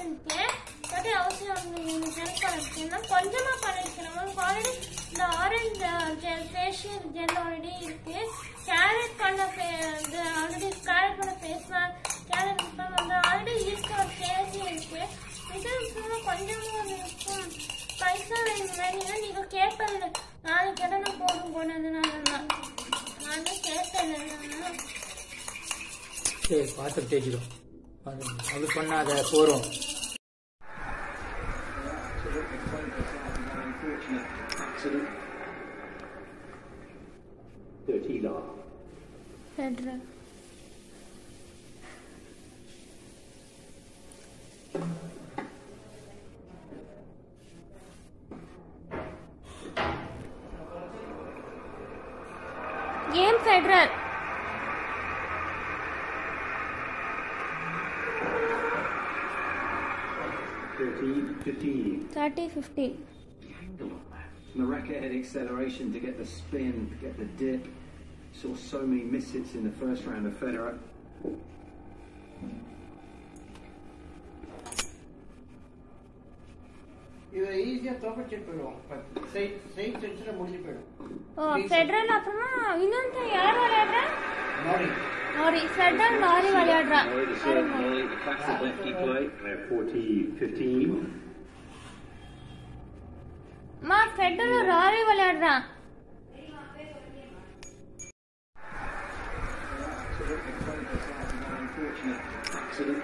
போட்டுருக்கேன். அதே அவசியம் ஹெல்ப் பண்ணிருக்கேன்னா கொஞ்சமா பண்ணிருக்கேன். நமக்கு ஆல்ரெடி இந்த orange gel facial gel already இருக்கு. கேரட் பண்ண ஆல்ரெடி கேரட் பண்ண ஃபேஸ் மேக் கேரட் வந்து ஆல்ரெடி இருக்கிற ஃபேஸும் இருக்கு. இது கொஞ்சமா இருக்கும். பைசா வேணும்னா நீங்க கேட்பது நாளைக்கு இடம் நான் போடும் போனதுனால நானே கேட்பேன். சரி பார்த்து தேய்ச்சிடும். அது பண்ணாத போறோம். Game Federal. $30.50. Mareka had acceleration to get the spin, to get the dip. Saw so many misses in the first round of Federer. இது ஈஸியா தோக்கடிச்சிட்டு போயிடுவோம். சைட் செக்ஷன்ல முடிஞ்சு போயிடும். ஃபெடரல் அப்புறமா இன்னொன்று யார் விளையாடுறா? நாரி ஃபெடரல் நாரி விளையாடுறா. Classic lefty play. 40-15. மா ஃபெடரல் நாரி விளையாடுறா. Accident.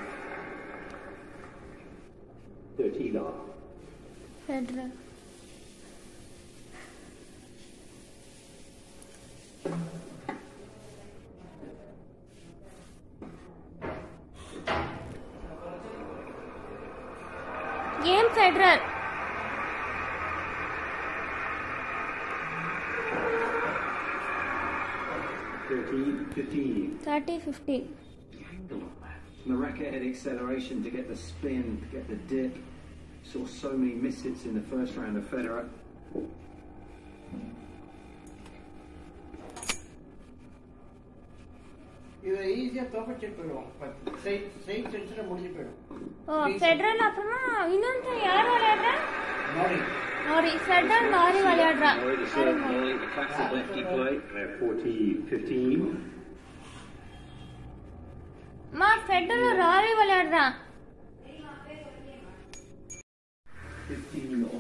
30 Federer. Game Federer. $30.50. Mareka had acceleration to get the spin, to get the dip. Saw so many misses in the first round of Federer. இது ஈஸியா தோக்கடிச்சிட்டு போயிடுவோம். சைட் செக்ஷன்ல முடிஞ்சு போயிடும். ஃபெடரல் அப்புறமா இன்னொன்று யார் விளையாடுறா? நாரி ஃபெடரல் நாரி விளையாடுறா. Classic lefty play. 40-15. மா ஃபெடரல் நாரி விளையாடுறா. 15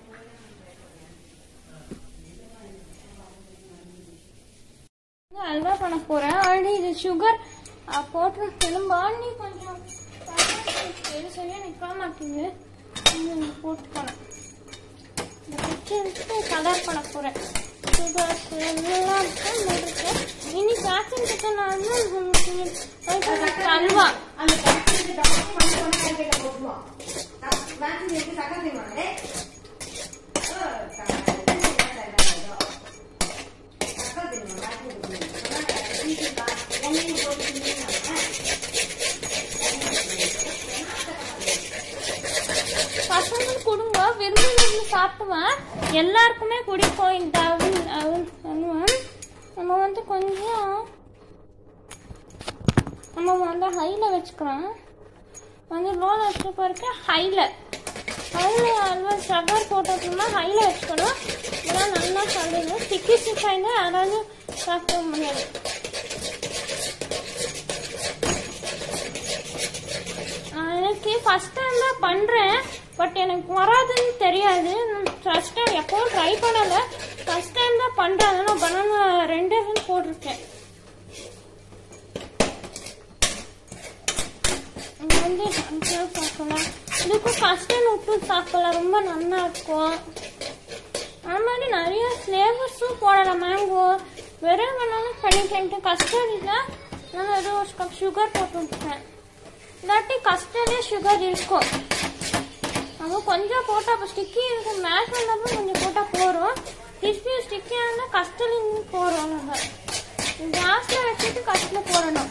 அல்வா பண்ண போறேன். ஆல்ரெடி இது சுகர் போட்டிருக்கேன். பாண்டி கொஞ்சம் சரியா நிற்க மாட்டேங்குது. போட்டுக்கணும். கலர் பண்ண போறேன். சுகர் எல்லாம் இருக்கேன். இன்னைக்கு ஆக்சன் கிட்ட நான் அல்வா பசங்களுக்கு கொடுங்க. விரும்பி சாப்பிடுவேன். எல்லாருக்குமே குடிப்போம். இந்த நம்ம வந்து கொஞ்சம் நம்ம வந்து ஹைல வச்சுக்கிறோம். வந்து லோல வச்சு பாருக்க ஹைல அல்வா சுகர் போட்டோம்னா ஹைல வச்சுக்கணும். இதெல்லாம் நல்லா சாப்பிடுங்க. சிக்காயினா யாராவது சாப்பிட முடியாது. எனக்கு ஃபர்ஸ்ட் டைம் தான் பண்றேன். பட் எனக்கு வராதுன்னு தெரியாது. ஃபர்ஸ்ட் டைம் எப்பவும் ட்ரை பண்ணல. ஃபர்ஸ்ட் டைம் தான் பண்றேன். நான் பனானா 2 போட்டிருக்கேன். வந்து சாப்பிடலாம். இதுக்கும் கஸ்டர்ட் உப்பு சாப்பிடலாம். ரொம்ப நல்லா இருக்கும். அது மாதிரி நிறைய ஃப்ளேவர்ஸும் போடலாம். மேங்கோ வெறும் வேணாலும் பண்ணிட்டு கஸ்டர்ட் இல்லை. நான் ஏதோ ஒரு கப் சுகர் போட்டு விட்டுட்டேன். இல்லாட்டி கஸ்டர்டே சுகர் இருக்கும். நம்ம கொஞ்சம் போட்டால் இப்போ ஸ்டிக்கி இருக்கும். மேஷ் பண்ணப்போ கொஞ்சம் போட்டால் போகிறோம். ஸ்டிக்கியாக இருந்தால் கஸ்டர்ட் போடுறோம். நம்ம கேஸில் வச்சுட்டு கஸ்டர்டில் போடணும்.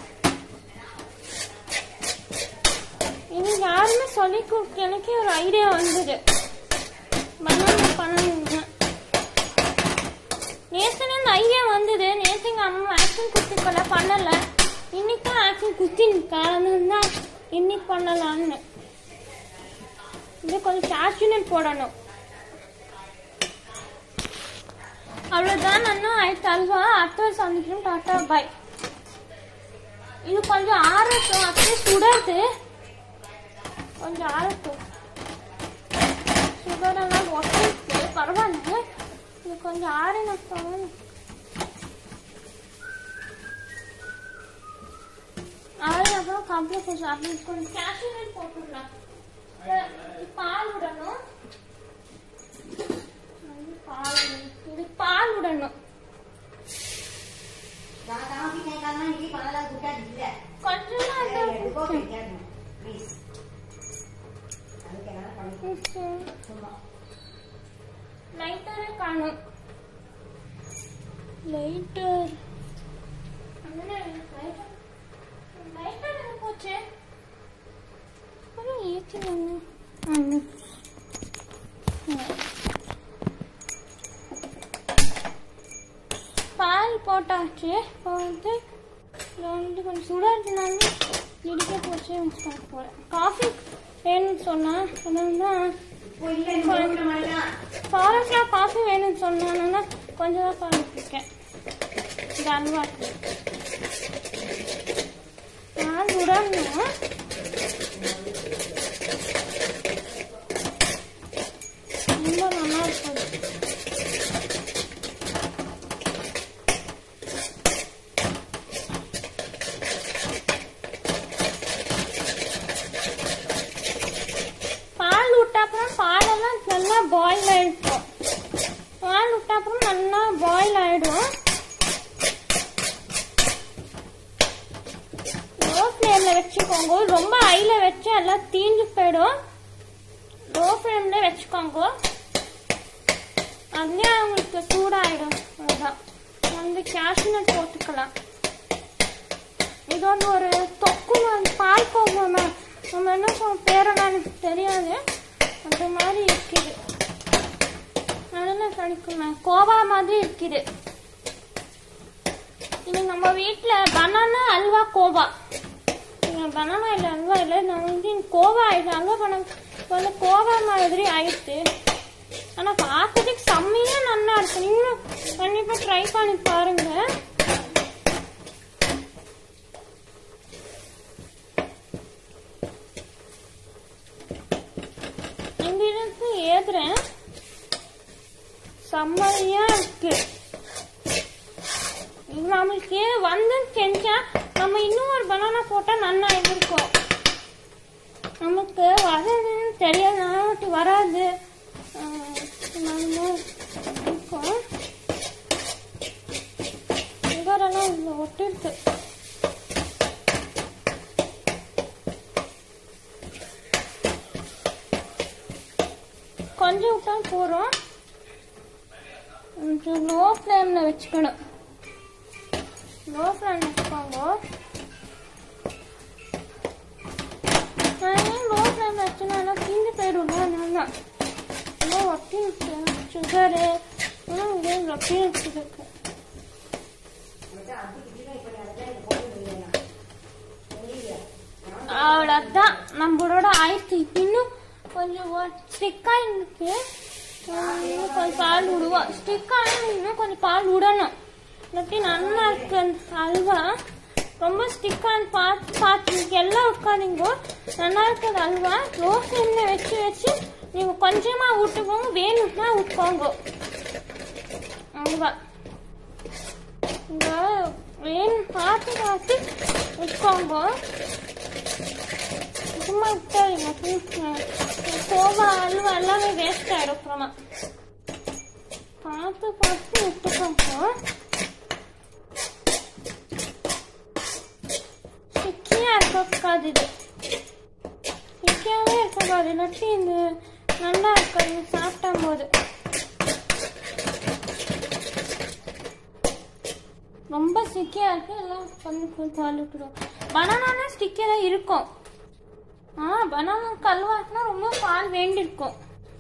இன்னைக்கு யாருமே சொல்லி கொடுக்க எனக்கே ஒரு ஐடியா வந்தது. பனானா பண்ணணுங்க. நேற்று இந்த ஐடியா வந்தது. நேற்று எங்கள் அம்மா ஆக்ஷன் குத்திக்கல பண்ணல. இன்னைக்கு ஆக்ஷன் குத்தி காரணம் தான் இன்னைக்கு பண்ணலான்னு. இது கொஞ்சம் கேஷ்யூநட் போடணும். அவ்வளோதான் அண்ணா ஆயிடுச்சு அல்வா. அடுத்த சந்திக்கிறோம். Tata bye. இது கொஞ்சம் ஆறட்டும். அப்படியே சுடாது, கொஞ்சம் ஆறட்டும். சுகரெல்லாம் ஒட்டிட்டு பரவாயில்ல. இது கொஞ்சம் ஆறினப்பறம் ஆறினப்பறம் கம்ப்ளீட் கொஞ்சம் அப்படி கொஞ்சம் கேஷ்யூநட் போட்டுடலாம். பால் விடணும். இது பால் விடணும். லைட்டரே காணும். லைட்டர் லைட்டர் போச்சு. ஏற்றி பால் போட்டாச்சு. இப்போ வந்து கொஞ்சம் சுடாதுனால இடிக்க போச்சு போல. காஃபி வேணும்னு சொன்னா ஃபாரஸ்ட்லாம் காஃபி வேணும்னு சொன்னா கொஞ்சம் தான் பால் இருக்கேன். இது அல்வா பால் விடணும். ரொம்ப நல்லா இருக்கும். பாலெல்லாம் நல்லா பாயில் ஆயிடும். பால் விட்ட அப்புறம் நல்லா பாயில் ஆயிடும். லோ ஃப்ளேம்ல வச்சுக்கோங்க. ரொம்ப ஹைல வச்சு எல்லாம் தீஞ்சு போயிடும். லோ ஃப்ளேம்ல வச்சுக்கோங்க. அதுலயே அவங்களுக்கு சூடாயிடும். அதுதான் வந்து கேஷ்யூநட் போட்டுக்கலாம். இதோட ஒரு தொக்கு பால் கோவமா நம்ம என்ன பேரெல்லாம் எனக்கு தெரியாது. அந்த மாதிரி இருக்குது. நல்லா கிடைக்குமே. கோவா மாதிரி இருக்குது. இது நம்ம வீட்டில் பனானா அல்வா கோவா. பனானா இல்லை அல்வா இல்லை. நான் வந்து கோவா ஆயிடுச்சு. அல்வா பண்ண கோவா மாதிரி ஆயிடுச்சு. ஆனால் பார்க்கறதுக்கு செம்மையாக நல்லா இருக்கு. நீங்களும் கண்டிப்பாக ட்ரை பண்ணி பாருங்க. ஏதுறேன் செம்மையா இருக்கு. நம்மளுக்கு வந்து செஞ்சா நம்ம இன்னும் ஒரு பனானா போட்டா நல்லா இருக்கும். நமக்கு வரதுன்னு தெரியாது, வராது. சுகரெல்லாம் இவ்வளோ ஒட்டிருக்கு. கொஞ்சம் விட்டா போறோம். கொஞ்சம் லோ ஃப்ளேம்ல வச்சுக்கணும். லோ ஃப்ளேம் வச்சுக்கோங்க. லோ ஃப்ளேம் வச்சுனா தீந்து போயிடும். நல்லா ஒட்டி சுகரு ஒட்டி வச்சுருக்கு. அவ்வளோதான் நம்மளோட ஆயிடுச்சு. இன்னும் கொஞ்சம் ஸ்டிக்கா இருக்கு. கொஞ்சம் பால் விடுவோம். ஸ்டிக்கா இன்னும் கொஞ்சம் பால் விடணும். இல்லாட்டி நல்லா இருக்கு அல்வா. ரொம்ப ஸ்டிக்கான்னு பார்த்து எல்லாம் உட்காந்தீங்க. நல்லா இருக்குது அல்வா. லோ ஃப்ளேம்ல வச்சு நீங்க கொஞ்சமா விட்டுக்கோங்க. வேணும்னா விட்டுக்கோங்க அல்வா. வேணும் பார்த்து விட்டுக்கோங்க. சும்மா விட்டாதீங்க. கோவா அல்வா எல்லாமே வேஸ்ட் ஆயிடும். அப்புறமா பார்த்து விட்டுக்கோங்க. சிக்கியா இருக்கக்கூடாது. இது சிக்கியாவே இருக்கக்கூடாது. இல்லாட்டி இந்த நல்லா இருக்காது சாப்பிடும் போது. ரொம்ப ஸ்டிக்கியா இருக்கு. எல்லாம் பண்ணி பால் விட்டுடும். பனானா ஸ்டிக்கியா தான் இருக்கும். பனானா கல்வாட்டினா ரொம்ப பால் வேண்டியிருக்கும்.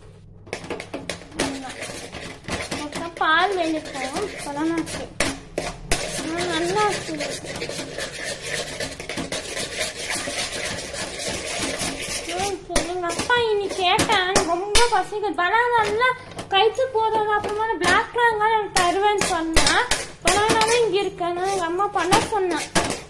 பால் வேண்டியிருக்கும் பனானாக்கு. நல்லா இருக்குது. எங்க அப்பா இன்னைக்கு கேட்டேன், ரொம்ப பசிக்குது, பனானா கழிச்சு போதும், அப்புறமா பிளாக் ராங்க எனக்கு தருவேன்னு சொன்னேன். பனானாவே இங்க இருக்கேன்னு எங்க அம்மா பண்ண சொன்னேன்.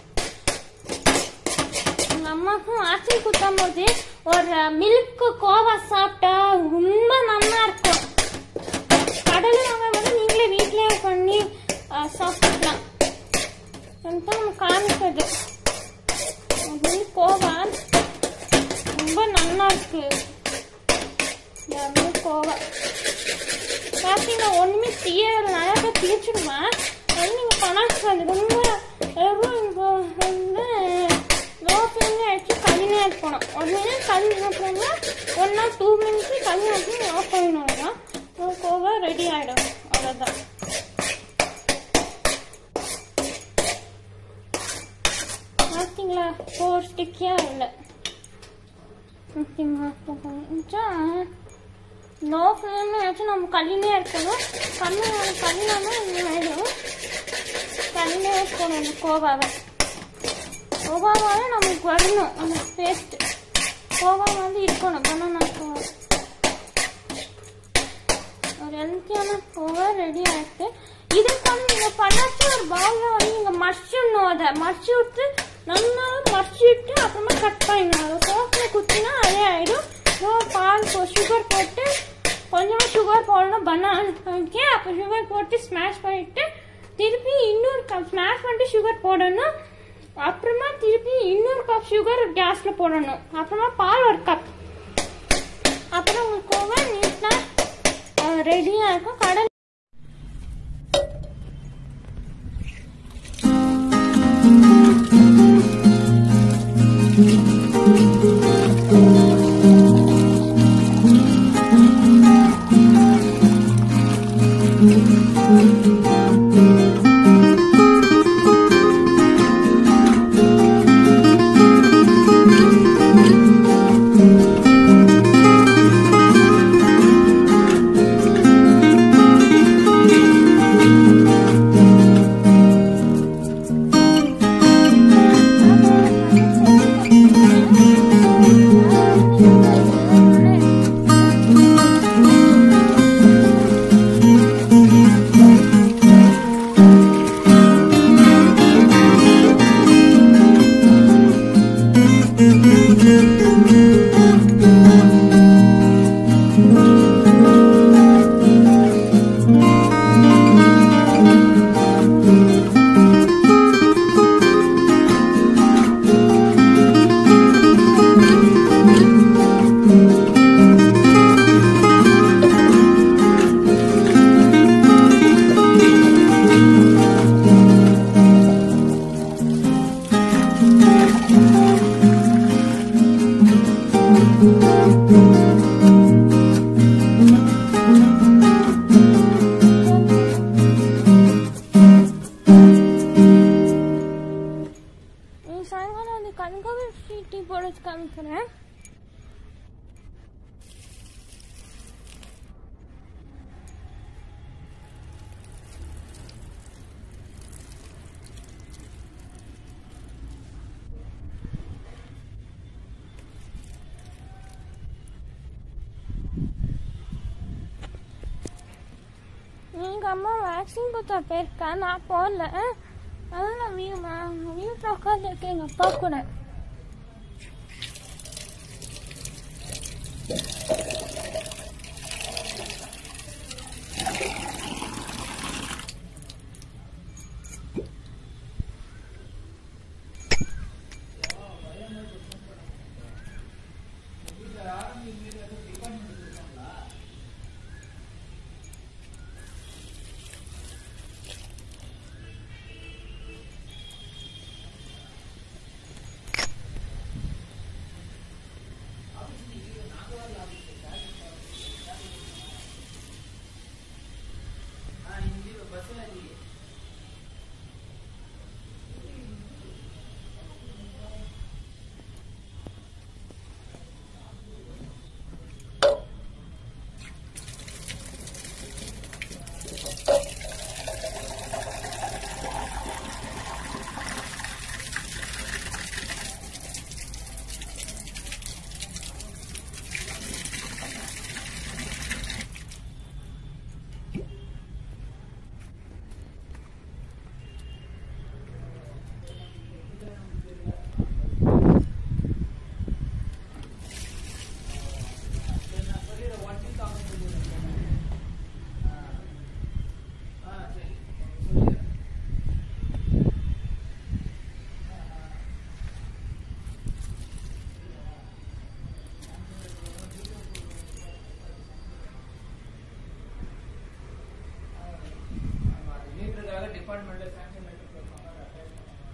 எங்க அம்மாக்கும் ஆசை குத்தும் போது ஒரு மில்க் கோவா சாப்பிட்டா ரொம்ப நல்லா இருக்கும். கடலை வந்து நீங்களே வீட்லயே பண்ணி சாப்பிடலாம். நம்ம காமிக்கிறது மில்க் கோவா ரொம்ப நல்லா இருக்கு. மில்க் கோவா பார்த்தீங்கன்னா ஒண்ணுமே தீயல, நிறைய தீச்சிடுவேன். நீங்க பணம் ரொம்ப ஆச்சு கல்லினே இருக்கணும். 1 minute கல்வி போனா 1 or 2 minutes கல்வி ஆச்சு ஆஃப் பண்ணணும். கோவா ரெடி ஆயிடும். அவ்வளோதான். பார்த்தீங்களா 4 ஸ்டிக்கியா இல்லை. லோ ஃப்ளேம்ல வச்சு நம்ம கல்லினே இருக்கணும். கல்லினாம ஆயிடும். கல்லினே இருக்கணும். அந்த கோவாவை நமக்கு வரணும். அந்த பேஸ்ட் கோவா வந்து இருக்கணும். பனானா கோவா ஒரு ஹெல்த்தியான கோவா ரெடி ஆயிட்டு இதுக்கு வந்து நீங்க பண்ணாச்சு ஒரு பவுல்ல வந்து நீங்க மடிச்சிடணும். அதை மடிச்சு விட்டு நல்லா மடிச்சுட்டு அப்புறமா கட் பண்ணிடணும். அதை சோஸ்ல குத்தினா அதே ஆயிடும். பால் சுகர் போட்டு கொஞ்சமா சுகர் போடணும். பனானாக்கே அப்போ சுகர் போட்டு ஸ்மாஷ் பண்ணிட்டு திருப்பி இன்னொரு கப் ஸ்மாஷ் பண்ணிட்டு சுகர் போடணும். அப்புறமா திருப்பி இன்னொரு கப் சுகர் கேஸ்ல போடணும். அப்புறமா பால் 1 கப். அப்புறம் உங்களுக்கு கோவா நீட்டா ரெடியா இருக்கும். கடல் டீ போட காமிக்கிறேன். எங்கள் அம்மா வேக்சின் குத்த போயிருக்கா, நான் போடல. அதான் நான் வீட்டில் உட்காந்துருக்கேன் எங்கள் அப்பா கூட. டிபார்ட்மெண்ட்ல சாங்ஷன் மேக்கப் இருப்பாங்க, அதை அப்ளை பண்ணுவாங்க.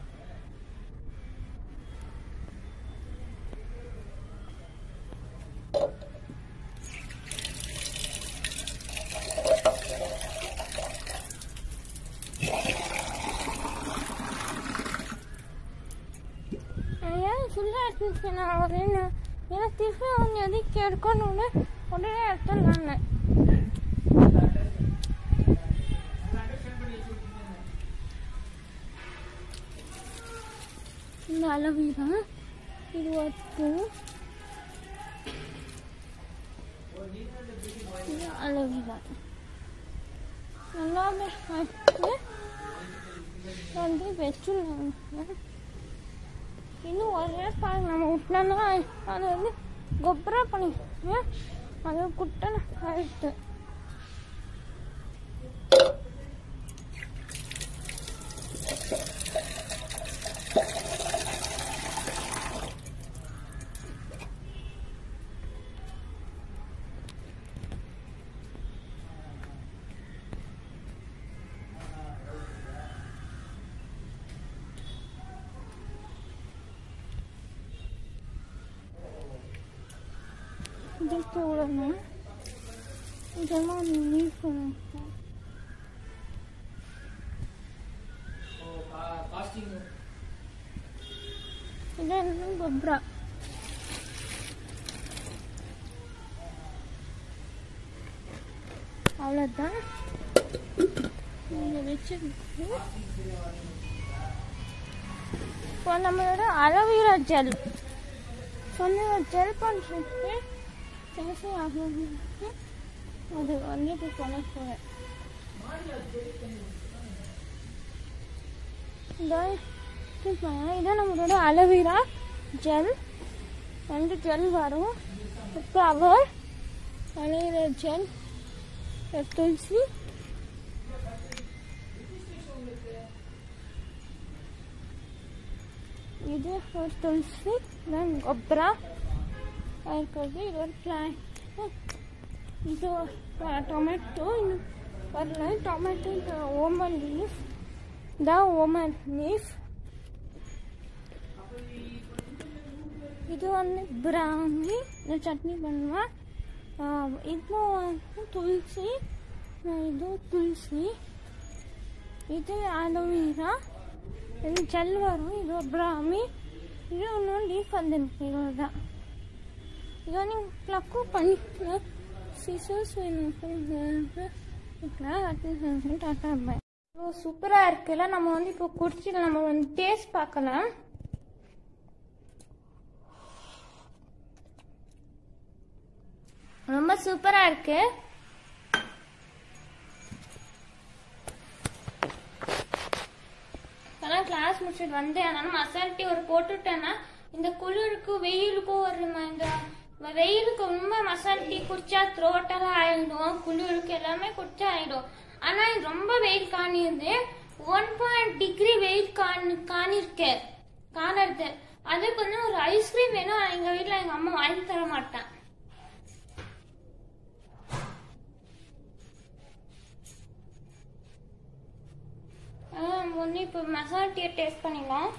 ஃபுல்லாக எடுத்துச்சு. நான் ஒரு ஏன்னா திருப்பி அவங்க எதுக்கு எடுக்கணும்னு உடனே எடுத்துடலான்னு. இந்த அலோவேரா இது ஒத்து அலோவேரா நல்லாவே வந்து வச்சுருவாங்க. இன்னும் ஒரே பாருங்க நம்ம விட்டோம்னா அது வந்து கொப்பரா பண்ணிடுவேன். அது குட்டை ஆயிடுச்சு. இதுக்கு விடணும். இதெல்லாம் நீட் பண்ணணும். இதெல்லாம் கொப்ரா. அவ்வளோதான். இங்கே வச்சுருக்கு. இப்போ நம்மளோட அலோவேரா ஜெல் சொன்ன ஜெல் பண்ணுறதுக்கு அது வந்துட்டு சொல்ல போகிறேன். இதான் நம்மளோட அலோவேரா ஜெல். 2 ஜெல் வரும். ஃப்ளவர் அலோவேரா ஜெல், துளசி, இது ஒரு துளசி, தென் கொப்ரா இருக்கிறது. இது ஒரு பிளான். இது டொமேட்டோ இன்னும் வரல. டொமேட்டோ ஓமன் லீஃப் தான் ஓமன் லீஃப். இது வந்து பிராமி சட்னி பண்ணுவேன். இது வந்து துளசி, இது துளசி, இது அலோவேரா, இது ஜெல் வரும். இது பிராமி, இது ஒன்றும் லீஃப் வந்துருக்கு. இவ்வளோதான். இதை நீங்கள் ப்ளக்கும் பண்ணிக்கலாம். சிசர்ஸ் வேணும் டாட்டா பாய். சூப்பராக இருக்குல்ல. நம்ம வந்து இப்போ குடிச்சிட்டு நம்ம வந்து டேஸ்ட் பார்க்கலாம். ரொம்ப சூப்பராக இருக்கு. இப்போதான் கிளாஸ் முடிச்சுட்டு வந்தேன். அதனால மசாலா டீ ஒரு போட்டுட்டேன்னா இந்த குளிருக்கும் வெயிலுக்கும் ஒரு இந்த வெயிலுக்கு ரொம்ப மசாலா டீ குடிச்சா த்ரோட்டெல்லாம் ஆயிடும். குளிருக்கு எல்லாமே குடிச்சா ஆயிடும். ஆனா இது ரொம்ப வெயில் காணிருது. 1 டிகிரி வெயில் காணுது. அதுக்கு வந்து ஒரு ஐஸ்கிரீம் வேணும். எங்க வீட்டுல எங்க அம்மா வாங்கி தர மாட்டேன். வந்து இப்போ மசாலா டீ டேஸ்ட் பண்ணிடலாம்.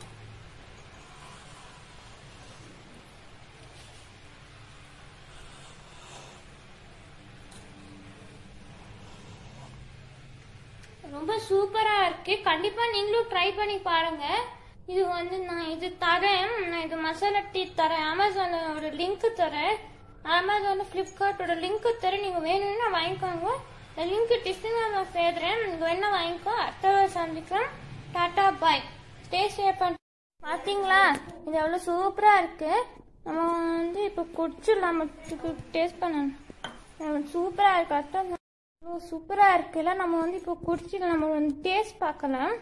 ரொம்ப சூப்பரா இருக்கு. கண்டிப்பா நீங்களும் ட்ரை பண்ணி பாருங்க. இது வந்து நான் இது தரேன். நான் இது மசாலா டீ தரேன். அமேசானோட லிங்க் தரேன். அமேசான் பிளிப்கார்ட்டோட லிங்க் தரேன். நீங்க வேணும்னா வாங்கிக்கோங்க. லிங்க் டிஸ்கிரிப்ஷன்ல சேர்த்துறேன். நீங்க வேணா வாங்கிக்கோ. அடுத்த சந்திக்கிறேன். Tata bye. Stay safe. பாத்தீங்களா இது எவ்வளவு சூப்பரா இருக்கு. நம்ம வந்து இப்ப குடிச்சிடலாம். டேஸ்ட் பண்ணணும். சூப்பரா இருக்கு. அடுத்த சூப்பரா இருக்குல்ல. நம்ம வந்து இப்போ குடிச்சிட்டு நம்ம வந்து டேஸ்ட் பார்க்கலாம்.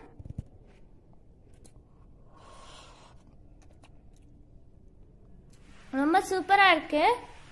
ரொம்ப சூப்பரா இருக்கு.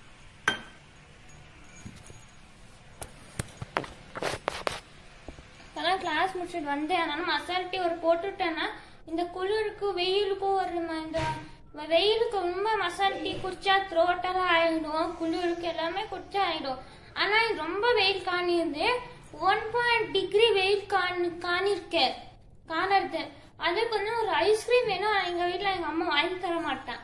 இப்போதான் கிளாஸ் முடிச்சுட்டு வந்தேன். அதனால மசாலா டீ ஒரு போட்டுட்டேன்னா இந்த குளிருக்கும் வெயிலுக்கும் ஒரு இந்த வெயிலுக்கு ரொம்ப மசாலா டீ குடிச்சா த்ரோட்டெல்லாம் ஆயிடும். குளிருக்கு எல்லாமே குடிச்சா ஆயிடும். ஆனா இது ரொம்ப வெயில் காணிருது. 1 டிகிரி வெயில் காணிருக்கு. காணறது. அதுக்கு வந்து ஒரு ஐஸ்கிரீம் வேணும். எங்க வீட்டுல எங்க அம்மா வாங்கி தர மாட்டேன்.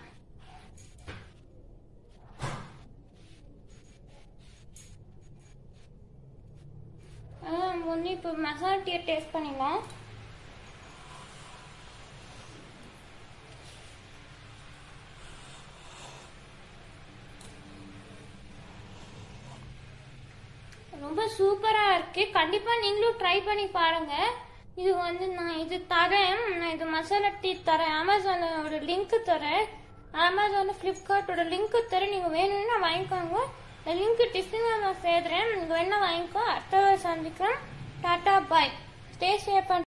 ஒன்று இப்போ மசாலா டீயை டேஸ்ட் பண்ணிடலாம். ரொம்ப சூப்பரா இருக்கு. கண்டிப்பா நீங்களும் ட்ரை பண்ணி பாருங்க. இது வந்து நான் இது தரேன். நான் இது மசாலா டீ தரேன். அமேசானோட லிங்க் தரேன். அமேசான் பிளிப்கார்ட்டோட லிங்க் தரேன். நீங்க வேணும்னா வாங்கிக்கோங்க. லிங்க் டிஸ்கிரிப்ஷன்ல நான் சேர்த்துறேன். நீங்க வேணா வாங்கிக்கோ. அடுத்த சந்திக்கிறேன். Tata bye. Stay safe.